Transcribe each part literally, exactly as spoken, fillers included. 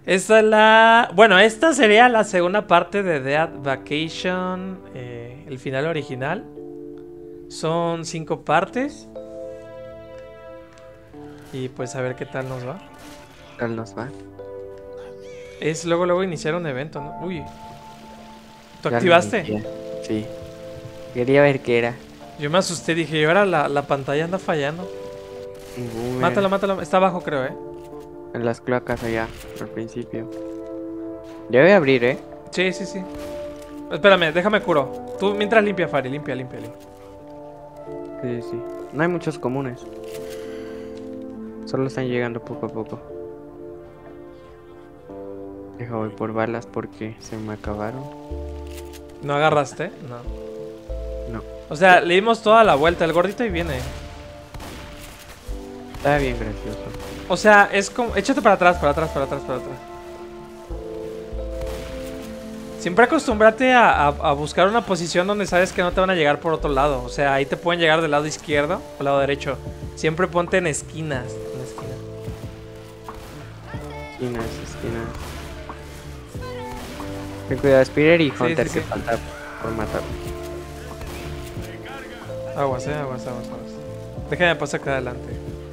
Esta es la... Bueno, esta sería la segunda parte de Dead Vacation, eh, el final original. Son cinco partes. Y pues a ver qué tal nos va. ¿Qué tal nos va? Es luego, luego iniciar un evento, ¿no? Uy. ¿Tú Ya lo activaste? inicié. Sí. Quería ver qué era. Yo me asusté, dije, y ahora la, la pantalla anda fallando. Un boomer. Mátalo, mátalo. Está abajo, creo, ¿eh? En las cloacas allá, al principio. Debe abrir, ¿eh? Sí, sí, sí. Espérame, déjame curo. Tú mientras limpia, Fari, limpia, limpia, limpia. Sí, sí. No hay muchos comunes. Solo están llegando poco a poco. Deja voy por balas porque se me acabaron. ¿No agarraste? No. No. O sea, le dimos toda la vuelta. El gordito ahí viene. Está bien gracioso. O sea, es como... Échate para atrás, para atrás, para atrás, para atrás. Siempre acostúmbrate a, a, a buscar una posición donde sabes que no te van a llegar por otro lado. O sea, ahí te pueden llegar del lado izquierdo o lado derecho. Siempre ponte en esquinas. En esquinas. Esquinas, esquinas. Ten cuidado, Spider y Hunter, sí, que sí. falta por matar. Aguas, eh, aguas, aguas, aguas. Déjame pasar acá adelante.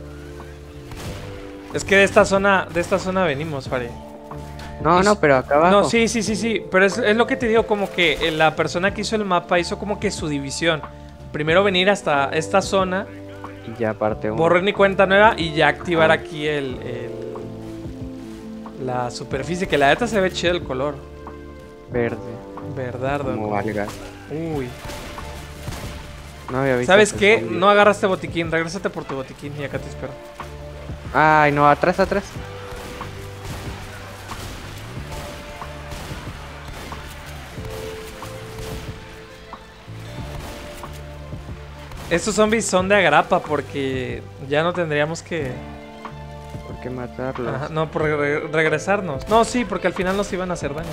Es que de esta zona, de esta zona venimos, Fari. No, Y- no, pero acá abajo. No, sí, sí, sí, sí. Pero es, es lo que te digo, como que la persona que hizo el mapa hizo como que su división. Primero venir hasta esta zona, Y ya parte uno. borrar mi cuenta nueva y ya activar Ah. aquí el, el- la superficie. Que la neta se ve chido el color. Verde. Verdardo. Como como- algas. Uy. No había visto. ¿Sabes que qué? zombie. No agarraste botiquín. Regrésate por tu botiquín y acá te espero. Ay, no, atrás, atrás. Estos zombies son de agrapa porque ya no tendríamos que... ¿Por qué matarlos? Ajá, no, por re- regresarnos. No, sí, porque al final nos iban a hacer daño.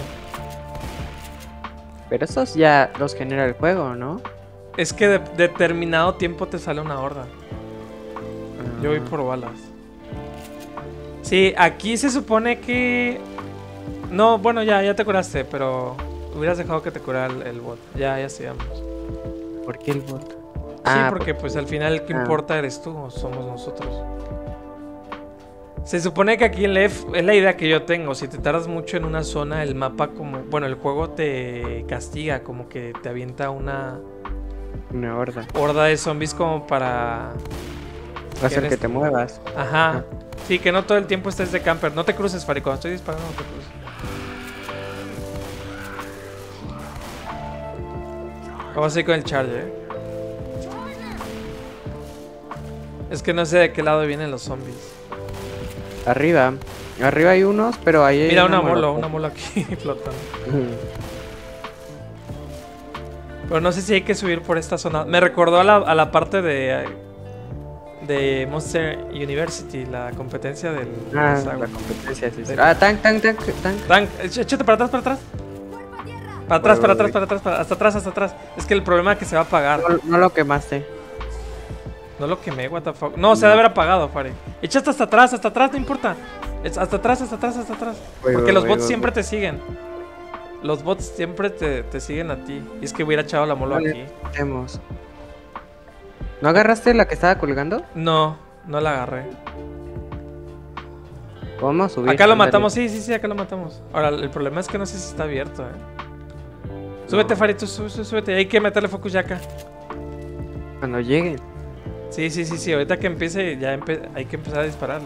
Pero esos ya los genera el juego, ¿no? Es que de determinado tiempo te sale una horda. Yo voy Ah, por balas. Sí, aquí se supone que... No, bueno, ya, ya te curaste, pero hubieras dejado que te curara el, el bot. Ya, ya sigamos. ¿Por qué el bot? Sí, Ah, porque pues al final el que ah. importa eres tú, o somos nosotros. Se supone que aquí en Lef es la idea que yo tengo. Si te tardas mucho en una zona, el mapa como... Bueno, el juego te castiga, como que te avienta una Una horda. horda de zombies como para... Va a hacer eres- que te muevas. Ajá. Sí, que no todo el tiempo estés de camper. No te cruces, Fari. Cuando estoy disparando, no te cruces. Vamos a ir con el charge, eh. Es que no sé de qué lado vienen los zombies. Arriba. Arriba hay unos, pero ahí hay Mira, una molo, molotov. una molo aquí flotando. Pero no sé si hay que subir por esta zona. Me recordó a la, a la parte de... De Monster University, la competencia del... Ah, del saga. la competencia, sí, sí. Del- Ah, tank, tank, tank, tank. Tank, éch- échate para atrás, para atrás. Para atrás, para atrás, para atrás, para- hasta atrás, hasta atrás. Es que el problema es que se va a apagar. No, no lo quemaste. No lo quemé, what the fuck. No, se debe haber apagado, Fari. Échate hasta atrás, hasta atrás, no importa. Es hasta atrás, hasta atrás, hasta atrás. Voy, Porque voy, los voy, bots voy, siempre voy. te siguen. Los bots siempre te, te siguen a ti. Y es que hubiera echado la molo Vale. aquí. Hacemos. ¿No agarraste la que estaba colgando? No, no la agarré. Vamos a subir. Acá lo ándale. matamos, sí, sí, sí, acá lo matamos. Ahora, el problema es que no sé si está abierto, eh. Súbete, No. Fari, tú sú- sú- súbete. Hay que meterle focus ya acá. Cuando lleguen. Sí, sí, sí, sí. Ahorita que empiece, ya empe- hay que empezar a dispararle.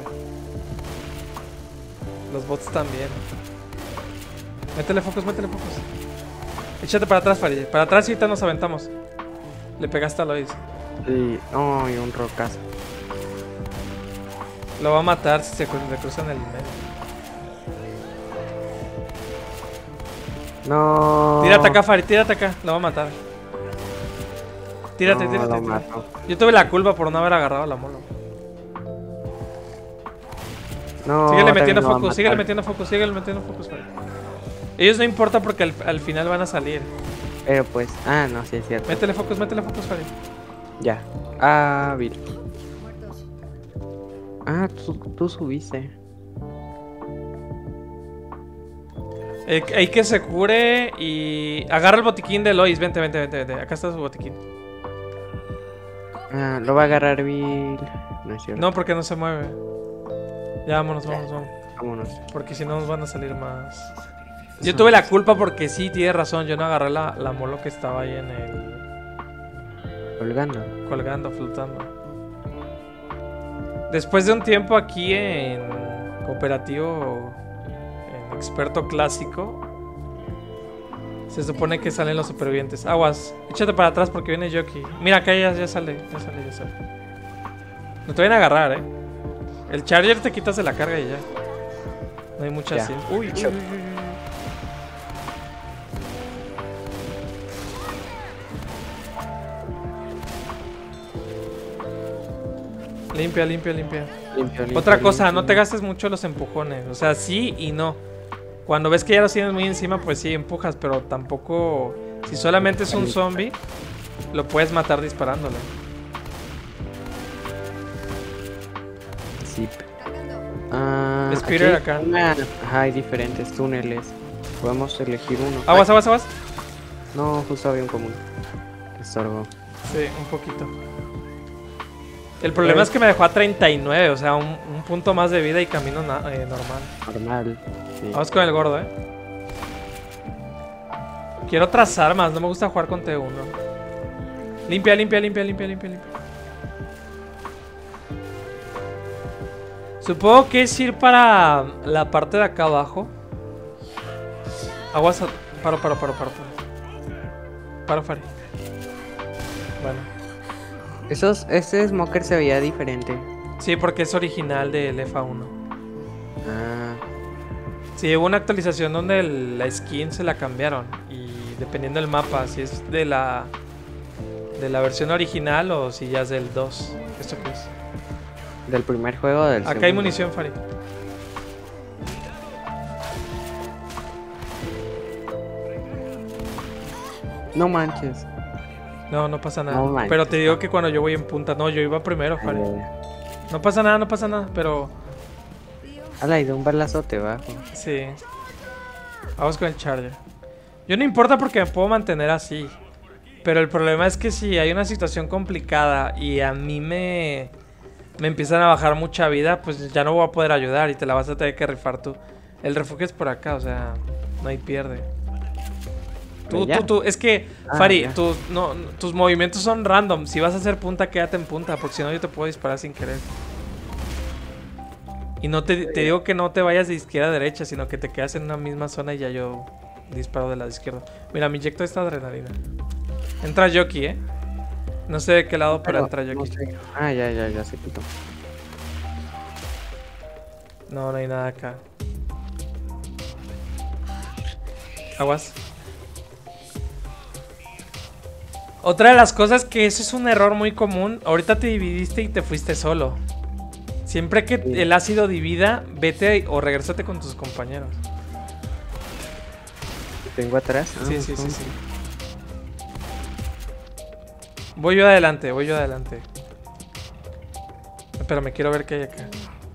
Los bots también. Métele focus, métele focus. Échate para atrás, Fari. Para atrás y ahorita nos aventamos. Le pegaste a Lois. Sí. Ay, un rocazo. Lo va a matar si se cru- le cruzan el medio. No. Tírate acá, Fari, tírate acá. Lo va a matar. Tírate, No, tírate. lo tírate. mato. Yo tuve la culpa por no haber agarrado la molo. No. Síguele también metiendo lo va a focus, síguele matar. metiendo focus, síguele metiendo focus, Fari. Ellos no importa porque al, al final van a salir. Pero pues. Ah, no, sí es cierto. Métele focus, métele focus, Fari. Ya. Ah, Bill. Ah, tú, tú subiste. Eh, hay que se cure y... Agarra el botiquín de Lois. Vente, vente, vente, vente. Acá está su botiquín. Ah, lo va a agarrar Bill. No es cierto. No, porque no se mueve. Ya, vámonos, vámonos, vámonos. Vámonos. Porque si no nos van a salir más. Yo tuve la culpa porque sí, tiene razón. Yo no agarré la, la molo que estaba ahí en el... Colgando. Colgando, flotando. Después de un tiempo aquí en cooperativo, en experto clásico, se supone que salen los supervivientes. Aguas, échate para atrás porque viene Yoki. Mira, acá ya, ya sale, ya sale, ya sale. No te vayan a agarrar, eh. El Charger te quitas de la carga y ya. No hay mucha Ya. cien. Uy, uy, uy, uy, uy. Limpia, limpia, limpia. Limpio, limpio, Otra cosa, limpio. no te gastes mucho los empujones. O sea, sí y no. Cuando ves que ya los tienes muy encima, pues sí, empujas. Pero tampoco... Si solamente es un zombie, lo puedes matar disparándole. Sí. Ah, Es Peter aquí acá. hay una- Ajá, hay diferentes túneles. Podemos elegir uno. Aguas, Ay, aguas, aguas. No, justo había un común. Qué estorbo. Sí, un poquito. El problema es que me dejó a treinta y nueve. O sea, un, un punto más de vida y camino na- eh, normal. Normal. Sí. Vamos con el gordo, eh. Quiero otras armas, no me gusta jugar con T uno. Limpia, limpia, limpia, limpia, limpia, limpia. Supongo que es ir para la parte de acá abajo. Aguas. a- Paro, paro, paro, paro. Paro, paro Fari. Bueno. Esos, este Smoker se veía diferente. Sí, porque es original del F A uno. Ah, Sí, hubo una actualización donde el- la skin se la cambiaron. Y dependiendo del mapa, si es de la de la versión original o si ya es del dos. ¿Esto qué es? del primer juego o del Acá hay segundo. munición, Fari. No manches. No, no pasa nada. No manches. Pero te digo que cuando yo voy en punta, no, yo iba primero, Fari. Eh, No pasa nada, no pasa nada, pero ala, y de un balazote bajo. sí. Vamos con el Charger. Yo no importa porque me puedo mantener así. Pero el problema es que si hay una situación complicada y a mí me, me empiezan a bajar mucha vida, pues ya no voy a poder ayudar y te la vas a tener que rifar tú. El refugio es por acá, o sea, no hay pierde. Tú, ¿Ya? tú, tú, es que, Ah, Fari, ya. tus, no, tus movimientos son random. Si vas a hacer punta, quédate en punta, porque si no yo te puedo disparar sin querer. Y no te, te digo que no te vayas de izquierda a derecha, sino que te quedas en una misma zona y ya yo disparo de la izquierda. Mira, me inyecto esta adrenalina. Entra Yoki, ¿eh? No sé de qué lado, pero, entra no Yoki. sé. Ah, ya, ya, ya se quitó. No, no hay nada acá. Aguas. Otra de las cosas que eso es un error muy común. Ahorita te dividiste y te fuiste solo. Siempre que Sí. el ácido divida, vete o regrésate con tus compañeros. Tengo atrás. Ah, Sí, sí, sí, ¿cómo? sí. Voy yo adelante, voy yo adelante. Espérame, quiero ver qué hay acá.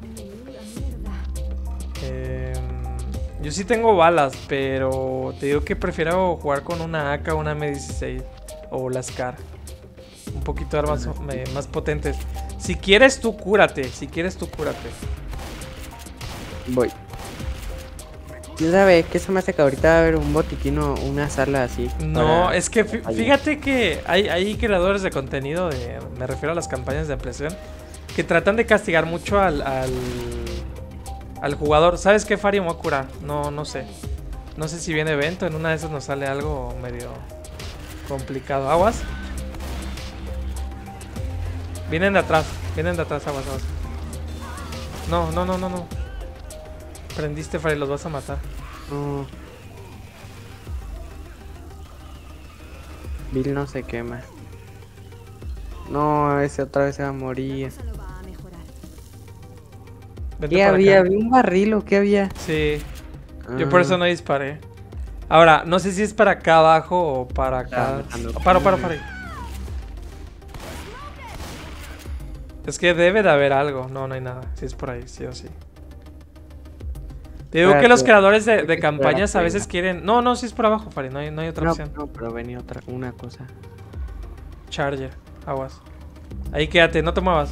Em, yo sí tengo balas, pero te digo que prefiero jugar con una A K o una M dieciséis o la Scar. Un poquito de armas me- más potentes. Si quieres tú cúrate, si quieres tú cúrate. Voy. ¿Tú sabes qué se me hace que ahorita va a haber un botiquín o una sala así? No, para- es que fí- Ahí. fíjate que hay, hay creadores de contenido, de, me refiero a las campañas de ampliación, que tratan de castigar mucho al, al, al jugador. ¿Sabes qué, Fari? Me voy a curar. No, no sé. No sé si viene evento, en una de esas nos sale algo medio complicado. ¿Aguas? Vienen de atrás, vienen de atrás, aguas, aguas. No, no, no, no, no. Prendiste, Fari, los vas a matar. No. Bill no se quema. No, ese otra vez se va a morir. Eso lo va a mejorar. Vente ¿Qué para había? acá. ¿Había un barril o qué había? Sí. Yo por eso no disparé. Ahora, no sé si es para acá abajo o para acá. Ah, no. Paro, paro, paro. Es que debe de haber algo. No, no hay nada. Si es por ahí, sí o sí. Te digo que Espérate, los creadores de, hay de que campañas a esperar a veces que quieren... No, no, sí es por abajo, Fari, no hay, no hay otra No, opción. no, pero venía otra, una cosa. Charger, aguas. Ahí quédate, no te muevas.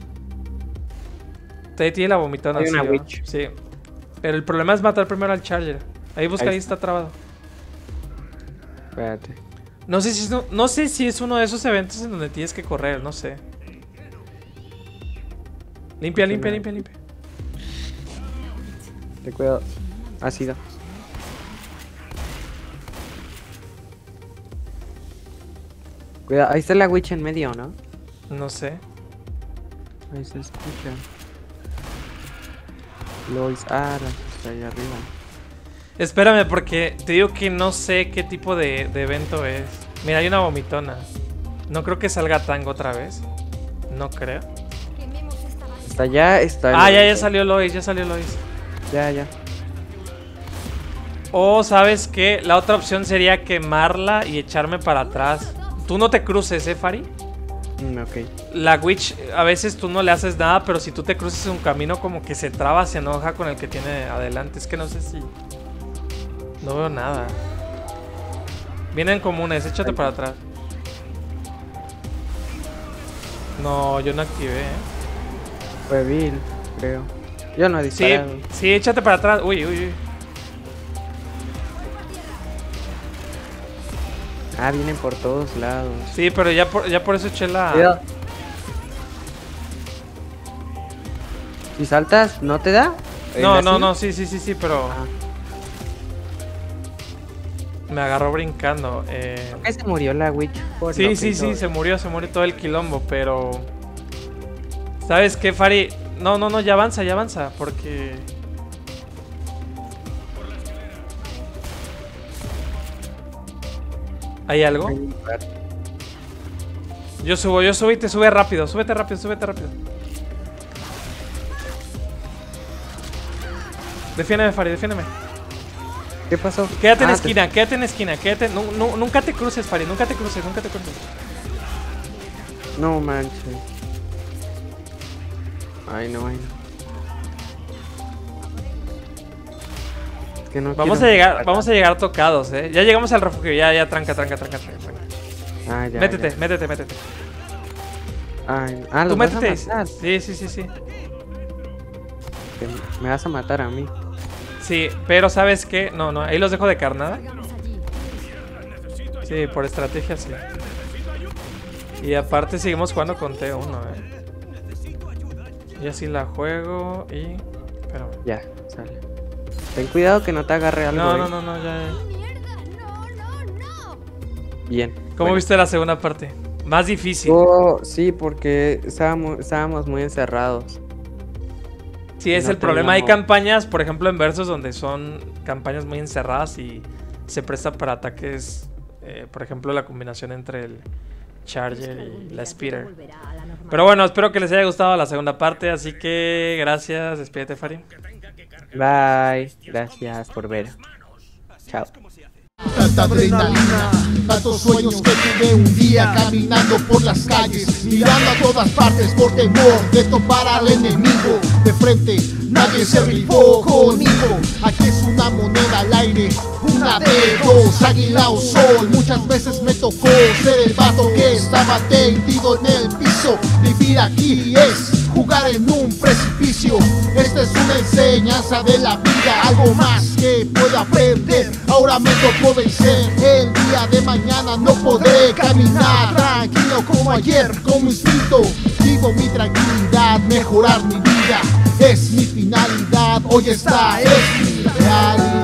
Ahí tiene la vomitona. Hay Sí, una ¿va? witch. Sí. Pero el problema es matar primero al Charger. Ahí busca, Ahí ahí está trabado. Espérate. No sé si es, no, no sé si es uno de esos eventos en donde tienes que correr, no sé. Limpia, limpia, limpia, limpia. Ten cuidado. Ácido. Cuidado, ahí está la witch en medio, ¿no? No sé. Ahí se escucha. Lois, ah, está ahí arriba. Espérame, porque te digo que no sé qué tipo de, de evento es. Mira, hay una vomitona. No creo que salga Tango otra vez. No creo. Está allá, está. Ah, ya, ya está- salió Lois, ya salió Lois. Ya, ya. O, ¿sabes qué? La otra opción sería quemarla y echarme para atrás. Tú no te cruces, ¿eh, Fari? Mm, ok. La Witch, a veces tú no le haces nada, pero si tú te cruces un camino como que se traba, se enoja con el que tiene adelante. Es que no sé si... No veo nada. Vienen comunes, échate para atrás. No, yo no activé, ¿eh? Fue Bill, creo. Yo no he Sí, disparado. sí, échate para atrás. Uy, uy, uy. Ah, vienen por todos lados. Sí, pero ya por, ya por eso eché la... Cuidado. Si saltas, ¿no te da? No, ¿El no, así? no, sí, sí, sí, sí, pero... Ah. Me agarró brincando. Eh... ¿Por qué se murió la witch? Por lo Sí, que sí, sí, hizo. se murió, se murió todo el quilombo, pero... ¿Sabes qué, Fari? No, no, no, ya avanza, ya avanza, porque... ¿Hay algo? Yo subo, yo subo y te sube rápido, súbete rápido, súbete rápido. Defiéndeme, Fari, defiéndeme. ¿Qué pasó? Quédate en Ah, esquina, quédate en esquina, quédate... nu- nu- nunca te cruces, Fari, nunca te cruces, nunca te cruces. te- No manches. Ay, no, ay, no. Es que no Vamos a quiero- llegar, vamos a llegar tocados, eh. Ya llegamos al refugio, ya, ya, tranca, tranca, tranca, tranca. tranca. Ah, ya, Métete, ya. métete, métete. Ay, ah, Tú ¿los vas a métete. matar? Sí, sí, sí, sí. Que me vas a matar a mí. Sí, pero ¿sabes qué? No, no, ahí los dejo de carnada. Sí, por estrategia sí. Y aparte seguimos jugando con T uno, eh. Y así la juego y... Espérame. Ya, sale. Ten cuidado que no te agarre algo. No, eh. no, no, no, ya, ya. Bien. ¿Cómo bueno. viste la segunda parte? Más difícil. Oh, sí, porque estábamos, estábamos muy encerrados. Sí, es no el problema. Hay teníamos- campañas, por ejemplo, en Versus donde son campañas muy encerradas y se presta para ataques. Eh, por ejemplo, la combinación entre el Charger y la Speeder. Pero bueno, espero que les haya gustado la segunda parte. Así que gracias. Despídete, Fari. Bye. Gracias por ver. Chao. Tanta adrenalina, tantos sueños que tuve un día caminando por las calles, mirando a todas partes por temor de topar al enemigo. De frente, nadie se rifó conmigo. Aquí es una moneda al aire, una de dos, águila o sol. Muchas veces me tocó ser el vato que estaba tendido en el piso. Vivir aquí es jugar en un precipicio. Esta es una enseñanza de la vida, algo más que puedo aprender. Ahora me tocó vencer, el día de mañana no podré caminar tranquilo como ayer, como instinto. Vivo mi tranquilidad, mejorar mi vida es mi finalidad. Hoy esta es mi realidad.